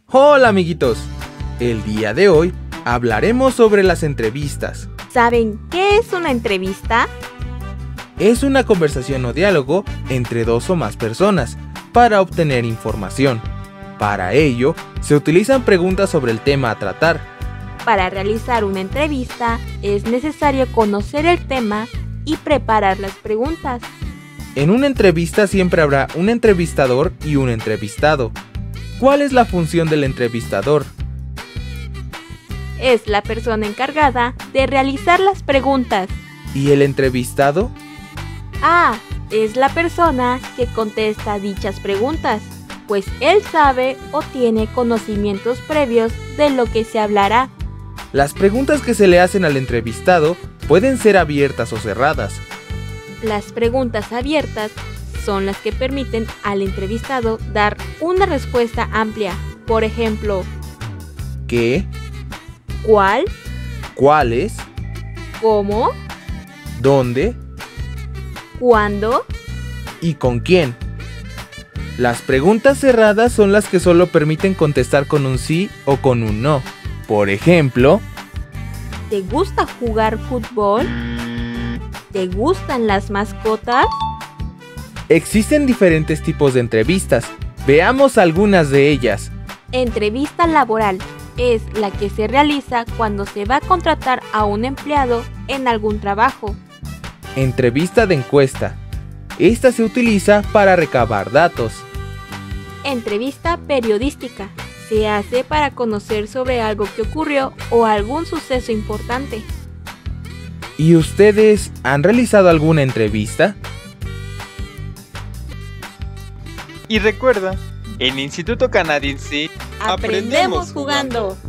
Hola amiguitos, el día de hoy hablaremos sobre las entrevistas. ¿Saben qué es una entrevista? Es una conversación o diálogo entre dos o más personas para obtener información. Para ello, se utilizan preguntas sobre el tema a tratar. Para realizar una entrevista es necesario conocer el tema y preparar las preguntas. En una entrevista siempre habrá un entrevistador y un entrevistado. ¿Cuál es la función del entrevistador? Es la persona encargada de realizar las preguntas. ¿Y el entrevistado? Es la persona que contesta dichas preguntas, pues él sabe o tiene conocimientos previos de lo que se hablará. Las preguntas que se le hacen al entrevistado pueden ser abiertas o cerradas. Las preguntas abiertas son las que permiten al entrevistado dar una respuesta amplia. Por ejemplo, ¿qué? ¿cuál? ¿Cuáles? ¿Cómo? ¿Dónde? ¿Cuándo? ¿Y con quién? Las preguntas cerradas son las que solo permiten contestar con un sí o con un no. Por ejemplo, ¿te gusta jugar fútbol? ¿Te gustan las mascotas? existen diferentes tipos de entrevistas. Veamos algunas de ellas. Entrevista laboral es la que se realiza cuando se va a contratar a un empleado en algún trabajo. Entrevista de encuesta. Esta se utiliza para recabar datos. Entrevista periodística. Se hace para conocer sobre algo que ocurrió o algún suceso importante. ¿Y ustedes han realizado alguna entrevista? Y recuerda, en Instituto Canadiense ¡Aprendemos jugando!